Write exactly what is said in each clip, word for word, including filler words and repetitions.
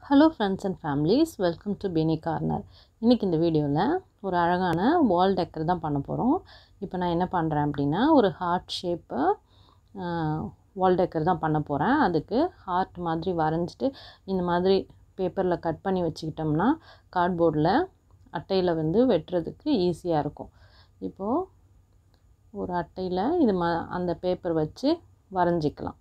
Hello friends and families, welcome to Bini Corner. இன்னைக்கு இந்த வீடியோவில் ஒரு அழகான வால் டெக்கர் தான் பண்ண போகிறோம். இப்போ நான் என்ன பண்ணுறேன் அப்படின்னா ஒரு ஹார்ட் ஷேப்பு வால் டெக்கர் தான் பண்ண போகிறேன். அதுக்கு ஹார்ட் மாதிரி வரைஞ்சிட்டு இந்த மாதிரி பேப்பரில் கட் பண்ணி வச்சுக்கிட்டோம்னா கார்ட்போர்டில் அட்டையில் வந்து வெட்டுறதுக்கு ஈஸியாக இருக்கும். இப்போது ஒரு அட்டையில் இது ம அந்த பேப்பர் வச்சு வரைஞ்சிக்கலாம்.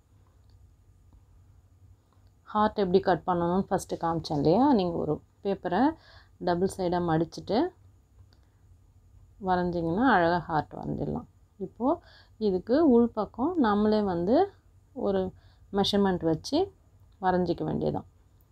ஹார்ட் எப்படி கட் பண்ணணும்னு ஃபஸ்ட்டு காமிச்சேன் இல்லையா, நீங்கள் ஒரு பேப்பரை டபுள் சைடாக மடிச்சுட்டு வரைஞ்சிங்கன்னா அழகாக ஹார்ட் வரைஞ்சிடலாம். இப்போது இதுக்கு உள்பக்கம் நம்மளே வந்து ஒரு மெஷர்மெண்ட் வச்சு வரைஞ்சிக்க வேண்டியதான்.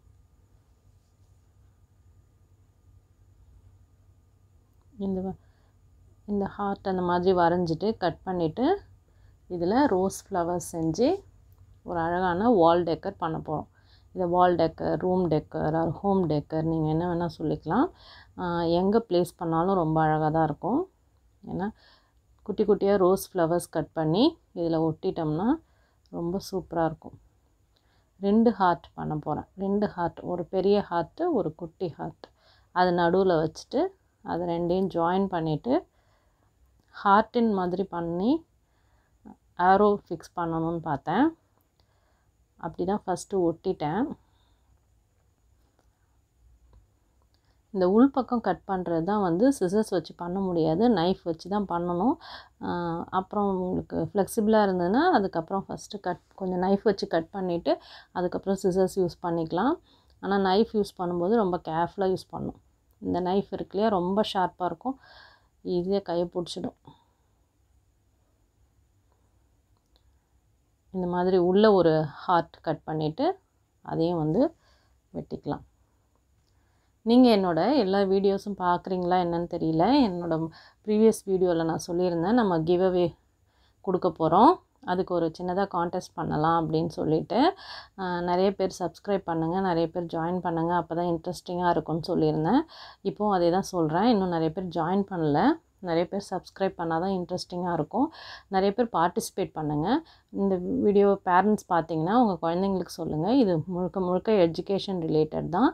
இந்த இந்த ஹார்ட் அந்த மாதிரி வரைஞ்சிட்டு கட் பண்ணிவிட்டு இதில் ரோஸ் ஃப்ளவர்ஸ் செஞ்சு ஒரு அழகான வால் டெக்கர் பண்ண போகிறோம். இதை wall decor, room decor or home decor நீங்கள் என்ன வேணால் சொல்லிக்கலாம். எங்கே ப்ளேஸ் பண்ணாலும் ரொம்ப அழகாக தான் இருக்கும். ஏன்னா குட்டி குட்டியாக ரோஸ் ஃப்ளவர்ஸ் கட் பண்ணி இதில் ஒட்டிட்டோம்னா ரொம்ப சூப்பராக இருக்கும். ரெண்டு ஹார்ட் பண்ண போகிறேன். ரெண்டு ஹார்ட், ஒரு பெரிய ஹார்ட்டு ஒரு குட்டி ஹார்ட். அது நடுவில் வச்சுட்டு அதை ரெண்டையும் ஜாயின் பண்ணிவிட்டு ஹார்ட்டின் மாதிரி பண்ணி ஆரோ ஃபிக்ஸ் பண்ணணும்னு பார்த்தேன். அப்படி தான் ஃபஸ்ட்டு ஒட்டிட்டேன். இந்த உள்பக்கம் கட் பண்ணுறது தான் வந்து சிசர்ஸ் வச்சு பண்ண முடியாது, நைஃப் வச்சு தான் பண்ணணும். அப்புறம் உங்களுக்கு ஃப்ளெக்சிபிளாக இருந்ததுன்னா அதுக்கப்புறம் ஃபஸ்ட்டு கட் கொஞ்சம் நைஃப் வச்சு கட் பண்ணிவிட்டு அதுக்கப்புறம் சிசர்ஸ் யூஸ் பண்ணிக்கலாம். ஆனால் நைஃப் யூஸ் பண்ணும்போது ரொம்ப கேர்ஃபுல்லாக யூஸ் பண்ணணும். இந்த நைஃப் இருக்கு இல்லையா, ரொம்ப ஷார்ப்பாக இருக்கும், ஈஸியாக கையை பிடிச்சிடும். இந்த மாதிரி உள்ள ஒரு ஹார்ட் கட் பண்ணிவிட்டு அதையும் வந்து வெட்டிக்கலாம். நீங்கள் என்னோடய எல்லா வீடியோஸும் பார்க்குறீங்களா என்னன்னு தெரியல. என்னோடய ப்ரீவியஸ் வீடியோவில் நான் சொல்லியிருந்தேன் நம்ம கிவ் அவே கொடுக்க போகிறோம், அதுக்கு ஒரு சின்னதாக கான்டெஸ்ட் பண்ணலாம் அப்படின்னு சொல்லிவிட்டு நிறைய பேர் சப்ஸ்கிரைப் பண்ணுங்கள், நிறைய பேர் ஜாயின் பண்ணுங்கள், அப்போ தான் இன்ட்ரெஸ்டிங்காக இருக்கும்னு சொல்லியிருந்தேன். இப்போது அதே தான் சொல்கிறேன். இன்னும் நிறைய பேர் ஜாயின் பண்ணல, நிறைய பேர் சப்ஸ்கிரைப் பண்ணால் தான் இன்ட்ரெஸ்டிங்காக இருக்கும். நிறைய பேர் பார்ட்டிசிபேட் பண்ணுங்கள். இந்த வீடியோ பேரண்ட்ஸ் பார்த்தீங்கன்னா உங்கள் குழந்தைங்களுக்கு சொல்லுங்கள். இது முழுக்க முழுக்க எஜுகேஷன் ரிலேட்டட் தான்,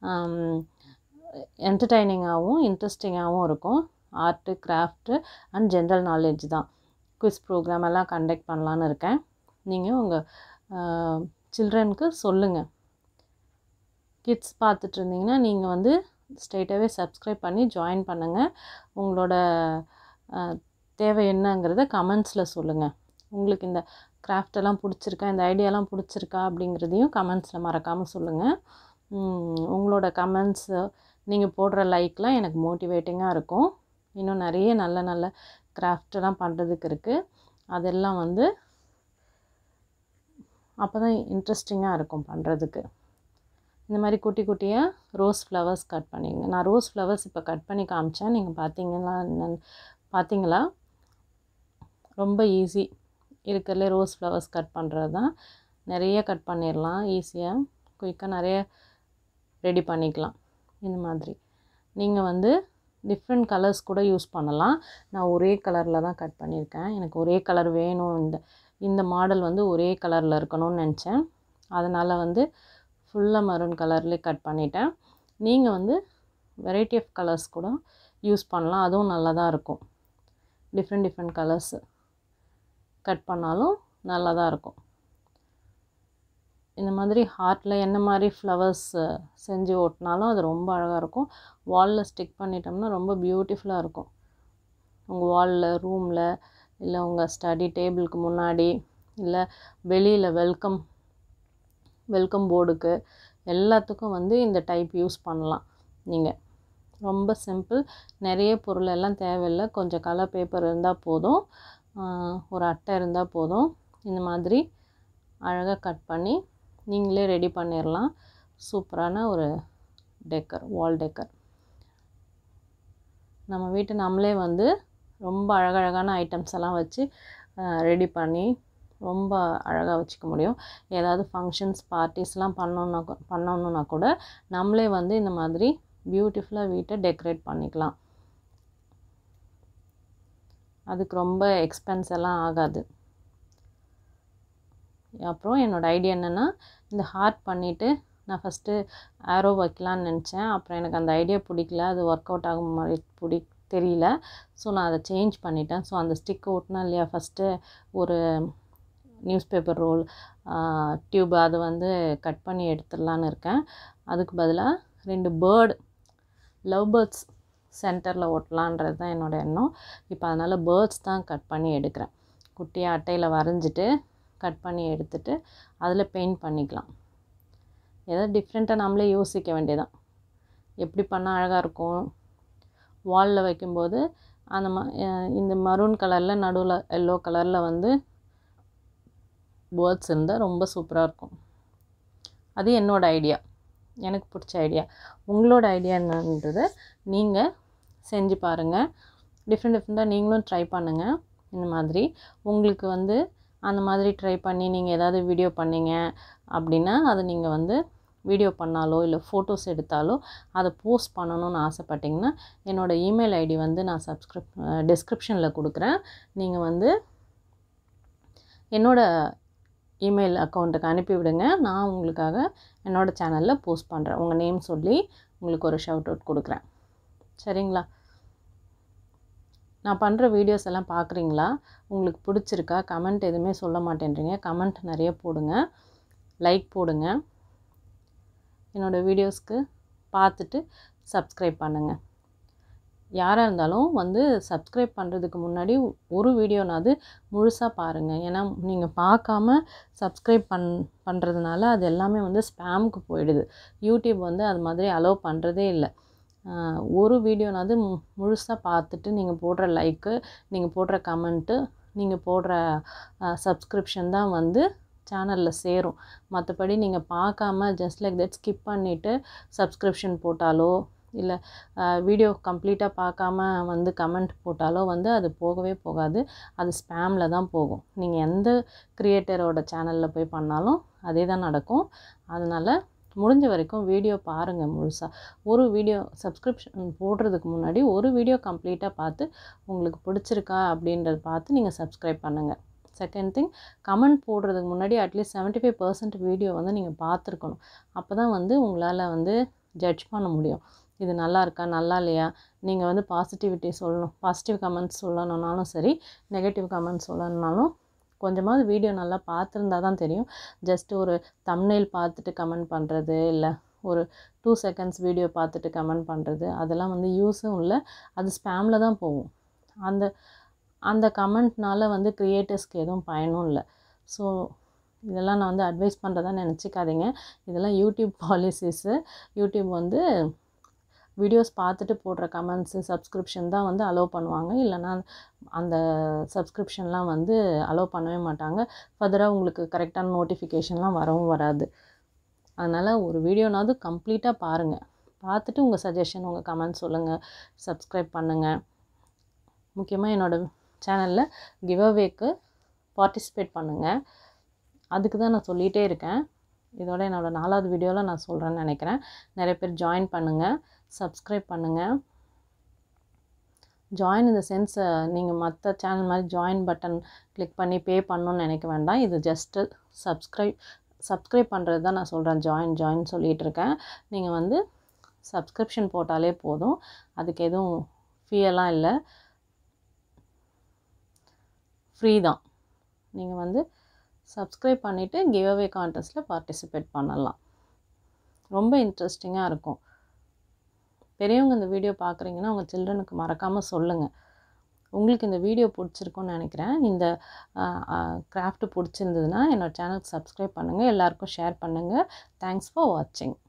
என்டர்டைனிங்காகவும் இன்ட்ரெஸ்டிங்காகவும் இருக்கும். Art, craft and general knowledge தான். குவிஸ் ப்ரோக்ராம் எல்லாம் கண்டக்ட் பண்ணலான்னு இருக்கேன். நீங்கள் உங்கள் சில்ட்ரனுக்கு சொல்லுங்கள். கிட்ஸ் பார்த்துட்டு இருந்தீங்கன்னா நீங்கள் வந்து ஸ்ட்ரெயிட்டாகவே சப்ஸ்கிரைப் பண்ணி ஜாயின் பண்ணுங்கள். உங்களோட தேவை என்னங்கிறத கமெண்ட்ஸில் சொல்லுங்கள். உங்களுக்கு இந்த கிராஃப்டெல்லாம் பிடிச்சிருக்கா, இந்த ஐடியாலாம் பிடிச்சிருக்கா அப்படிங்கிறதையும் கமெண்ட்ஸில் மறக்காமல் சொல்லுங்கள். உங்களோட கமெண்ட்ஸு நீங்கள் போடுற லைக்லாம் எனக்கு மோட்டிவேட்டிங்காக இருக்கும். இன்னும் நிறைய நல்ல நல்ல கிராஃப்டெல்லாம் பண்ணுறதுக்கு இருக்குது. அதெல்லாம் வந்து அப்போ தான் இன்ட்ரெஸ்டிங்காக இருக்கும் பண்ணுறதுக்கு. இந்த மாதிரி குட்டி குட்டியாக ரோஸ் ஃப்ளவர்ஸ் கட் பண்ணிங்க. நான் ரோஸ் ஃப்ளவர்ஸ் இப்போ கட் பண்ணி காமிச்சேன், நீங்கள் பார்த்தீங்களா என்னன்னு பார்த்தீங்களா? ரொம்ப ஈஸி, இருக்கிறதுலே ரோஸ் ஃப்ளவர்ஸ் கட் பண்ணுறது தான். நிறைய கட் பண்ணிடலாம், ஈஸியாக குயிக்காக நிறைய ரெடி பண்ணிக்கலாம். இந்த மாதிரி நீங்கள் வந்து டிஃப்ரெண்ட் கலர்ஸ் கூட யூஸ் பண்ணலாம். நான் ஒரே கலரில் தான் கட் பண்ணியிருக்கேன். எனக்கு ஒரே கலர் வேணும், இந்த இந்த மாடல் வந்து ஒரே கலரில் இருக்கணும்னு நினச்சேன். அதனால் வந்து ஃபுல்லாக மரூன் கலர்லேயே கட் பண்ணிட்டேன். நீங்கள் வந்து வெரைட்டி ஆஃப் கலர்ஸ் கூட யூஸ் பண்ணலாம், அதுவும் நல்லா தான் இருக்கும். டிஃப்ரெண்ட் டிஃப்ரெண்ட் கலர்ஸு கட் பண்ணாலும் நல்லா தான் இருக்கும். இந்த மாதிரி ஹார்ட்டில் என்ன மாதிரி ஃப்ளவர்ஸ் செஞ்சு ஓட்டினாலும் அது ரொம்ப அழகாக இருக்கும். வாலில் ஸ்டிக் பண்ணிட்டோம்னா ரொம்ப பியூட்டிஃபுல்லாக இருக்கும். உங்கள் வாலில், ரூமில், இல்லை உங்கள் ஸ்டடி டேபிளுக்கு முன்னாடி, இல்லை வெளியில் வெல்கம் வெல்கம் போர்டுக்கு எல்லாத்துக்கும் வந்து இந்த டைப் யூஸ் பண்ணலாம். நீங்கள் ரொம்ப சிம்பிள், நிறைய பொருள் எல்லாம் தேவையில்லை. கொஞ்சம் கலர் பேப்பர் இருந்தால் போதும், ஒரு அட்டை இருந்தால் போதும். இந்த மாதிரி அழகாக கட் பண்ணி நீங்களே ரெடி பண்ணிடலாம். சூப்பரான ஒரு டெக்கர், வால் டெக்கர். நம்ம வீட்டை நம்மளே வந்து ரொம்ப அழகழகான ஐட்டம்ஸ் எல்லாம் வச்சு ரெடி பண்ணி ரொம்ப அழகாக வச்சுக்க முடியும். ஏதாவது ஃபங்க்ஷன்ஸ், பார்ட்டிஸ்லாம் பண்ணோன்னா பண்ணணுன்னா கூட நம்மளே வந்து இந்த மாதிரி பியூட்டிஃபுல்லாக வீட்டை டெக்கரேட் பண்ணிக்கலாம். அதுக்கு ரொம்ப எக்ஸ்பென்ஸ் எல்லாம் ஆகாது. அப்புறம் என்னோடய ஐடியா என்னென்னா இந்த ஹார்ட் பண்ணிவிட்டு நான் ஃபஸ்ட்டு ஆரோ வைக்கலான்னு நினச்சேன். அப்புறம் எனக்கு அந்த ஐடியா பிடிக்கல, அது ஒர்க் அவுட் ஆகும் மாதிரி பிடி தெரியல. ஸோ நான் அதை சேஞ்ச் பண்ணிட்டேன். ஸோ அந்த ஸ்டிக் ஓட்டினா இல்லையா ஃபஸ்ட்டு ஒரு நியூஸ் பேப்பர் ரோல் டியூப் அதை வந்து கட் பண்ணி எடுத்துடலான்னு இருக்கேன். அதுக்கு பதிலாக ரெண்டு பேர்டு லவ் பேர்ட்ஸ் சென்டரில் ஓட்டலான்றது தான் என்னோடய எண்ணம். இப்போ அதனால் பேர்ட்ஸ் தான் கட் பண்ணி எடுக்கிறேன். குட்டியாக அட்டையில் வரைஞ்சிட்டு கட் பண்ணி எடுத்துகிட்டு அதில் பெயிண்ட் பண்ணிக்கலாம். ஏதாவது டிஃப்ரெண்ட்டாக நம்மளே யோசிக்க வேண்டியதான், எப்படி பண்ணால் அழகாக இருக்கும். வாலில் வைக்கும்போது அந்த மா இந்த மரூன் கலரில் நடுவில் எல்லோ கலரில் வந்து பேர்ட்ஸ் இருந்தால் ரொம்ப சூப்பராக இருக்கும். அது என்னோடய ஐடியா, எனக்கு பிடிச்ச ஐடியா. உங்களோட ஐடியா என்னன்றதை நீங்கள் செஞ்சு பாருங்கள். டிஃப்ரெண்ட் டிஃப்ரெண்ட்டாக நீங்களும் ட்ரை பண்ணுங்கள். இந்த மாதிரி உங்களுக்கு வந்து அந்த மாதிரி ட்ரை பண்ணி நீங்கள் ஏதாவது வீடியோ பண்ணிங்க அப்படின்னா அதை நீங்கள் வந்து வீடியோ பண்ணாலோ இல்லை ஃபோட்டோஸ் எடுத்தாலோ அதை போஸ்ட் பண்ணணும்னு ஆசைப்பட்டிங்கன்னா என்னோடய இமெயில் ஐடி வந்து நான் சப்ஸ்கிரிப் டிஸ்கிரிப்ஷனில் கொடுக்குறேன். நீங்கள் வந்து என்னோடய இமெயில் அக்கௌண்ட்டுக்கு அனுப்பிவிடுங்க. நான் உங்களுக்காக என்னோடய சேனலில் போஸ்ட் பண்ணுறேன். உங்கள் நேம் சொல்லி உங்களுக்கு ஒரு ஷவுட் அவுட் கொடுக்குறேன். சரிங்களா? நான் பண்ணுற வீடியோஸ் எல்லாம் பார்க்குறீங்களா? உங்களுக்கு பிடிச்சிருக்கா? கமெண்ட் எதுவுமே சொல்ல மாட்டேன்றீங்க. கமெண்ட் நிறைய போடுங்க, லைக் போடுங்க. என்னோடய வீடியோஸ்க்கு பார்த்துட்டு சப்ஸ்கிரைப் பண்ணுங்கள். யாராக இருந்தாலும் வந்து சப்ஸ்கிரைப் பண்ணுறதுக்கு முன்னாடி ஒரு வீடியோனாவது முழுசாக பாருங்கள். ஏன்னா நீங்கள் பார்க்காம சப்ஸ்கிரைப் பண் பண்ணுறதுனால அது எல்லாமே வந்து ஸ்பேமுக்கு போயிடுது. யூடியூப் வந்து அது மாதிரி அலோவ் பண்ணுறதே இல்லை. ஒரு வீடியோனாவது முழுசாக பார்த்துட்டு நீங்கள் போடுற லைக்கு, நீங்கள் போடுற கமெண்ட்டு, நீங்கள் போடுற சப்ஸ்கிரிப்ஷன் தான் வந்து சேனலில் சேரும். மற்றபடி நீங்கள் பார்க்காம ஜஸ்ட் லைக் தட் ஸ்கிப் பண்ணிவிட்டு சப்ஸ்கிரிப்ஷன் போட்டாலோ இல்லை வீடியோ கம்ப்ளீட்டாக பார்க்காம வந்து கமெண்ட் போட்டாலோ வந்து அது போகவே போகாது. அது ஸ்பேமில் தான் போகும். நீங்கள் எந்த க்ரியேட்டரோட சேனலில் போய் பண்ணாலும் அதே தான் நடக்கும். அதனால் முடிஞ்ச வரைக்கும் வீடியோ பாருங்கள் முழுசாக. ஒரு வீடியோ சப்ஸ்கிரிப்ஷன் போடுறதுக்கு முன்னாடி ஒரு வீடியோ கம்ப்ளீட்டாக பார்த்து உங்களுக்கு பிடிச்சிருக்கா அப்படின்றத பார்த்து நீங்கள் சப்ஸ்கிரைப் பண்ணுங்கள். செகண்ட் திங், கமெண்ட் போடுறதுக்கு முன்னாடி at least seventy five percent video வந்து நீங்கள் பார்த்துருக்கணும். அப்போ தான் வந்து உங்களால் வந்து ஜட்ஜ் பண்ண முடியும். இது நல்லா இருக்கா நல்லா இல்லையா. நீங்கள் வந்து பாசிட்டிவிட்டி சொல்லணும், பாசிட்டிவ் கமெண்ட்ஸ் சொல்லணுன்னாலும் சரி, நெகட்டிவ் கமெண்ட்ஸ் சொல்லணுன்னாலும் கொஞ்சமாவது வீடியோ நல்லா பார்த்துருந்தா தான் தெரியும். ஜஸ்ட் ஒரு தம்ப்நெயில் பார்த்துட்டு கமெண்ட் பண்ணுறது, இல்லை ஒரு டூ செகண்ட்ஸ் வீடியோ பார்த்துட்டு கமெண்ட் பண்ணுறது, அதெல்லாம் வந்து யூஸும் இல்லை. அது ஸ்பேமில் தான் போகும். அந்த அந்த கமெண்ட்னால் வந்து க்ரியேட்டர்ஸ்க்கு எதுவும் பயனும் இல்லை. ஸோ இதெல்லாம் நான் வந்து அட்வைஸ் பண்ணுறதா நினச்சிக்காதீங்க. இதெல்லாம் யூடியூப் பாலிசிஸு. யூடியூப் வந்து வீடியோஸ் பார்த்துட்டு போடுற கமெண்ட்ஸு சப்ஸ்கிரிப்ஷன் தான் வந்து அலோவ் பண்ணுவாங்க. இல்லைனா அந்த சப்ஸ்கிரிப்ஷன்லாம் வந்து அலோவ் பண்ணவே மாட்டாங்க. ஃபர்தராக உங்களுக்கு கரெக்டான நோட்டிஃபிகேஷன்லாம் வரவும் வராது. அதனால் ஒரு வீடியோனாவது கம்ப்ளீட்டாக பாருங்கள். பார்த்துட்டு உங்கள் சஜஷன், உங்கள் கமெண்ட் சொல்லுங்கள், சப்ஸ்கிரைப் பண்ணுங்கள். முக்கியமாக என்னோடய சேனலில் கிவ் அவேக்கு பார்ட்டிசிபேட் பண்ணுங்கள். அதுக்கு தான் நான் சொல்லிகிட்டே இருக்கேன். இதோட என்னோடய நாலாவது வீடியோவில் நான் சொல்கிறேன்னு நினைக்கிறேன். நிறைய பேர் ஜாயின் பண்ணுங்கள், சப்ஸ்கிரைப் பண்ணுங்கள். ஜாயின் இந்த சென்ஸ் நீங்கள் மற்ற சேனல் மாதிரி ஜாயின் பட்டன் கிளிக் பண்ணி பே பண்ணணுன்னு நினைக்க வேண்டாம். இது ஜஸ்ட்டு சப்ஸ்கிரைப் சப்ஸ்கிரைப் பண்ணுறது தான் நான் சொல்கிறேன். ஜாயின் ஜாயின் சொல்லிகிட்டு இருக்கேன். நீங்கள் வந்து சப்ஸ்கிரிப்ஷன் போட்டாலே போதும். அதுக்கு எதுவும் ஃபீயெல்லாம் இல்லை, ஃப்ரீ தான். நீங்கள் வந்து சப்ஸ்கிரைப் பண்ணிவிட்டு கிவ் அவே கான்டெஸ்ட்டில் பார்ட்டிசிபேட் பண்ணலாம். ரொம்ப இன்ட்ரெஸ்டிங்காக இருக்கும். பெரியவங்க இந்த வீடியோ பார்க்குறீங்கன்னா உங்கள் சில்ட்ரனுக்கு மறக்காமல் சொல்லுங்கள். உங்களுக்கு இந்த வீடியோ பிடிச்சிருக்குன்னு நினைக்கிறேன். இந்த கிராஃப்ட் பிடிச்சிருந்ததுன்னா என்னோடய சேனலுக்கு சப்ஸ்கிரைப் பண்ணுங்கள், எல்லாருக்கும் ஷேர் பண்ணுங்கள். தேங்க்ஸ் ஃபார் வாட்சிங்.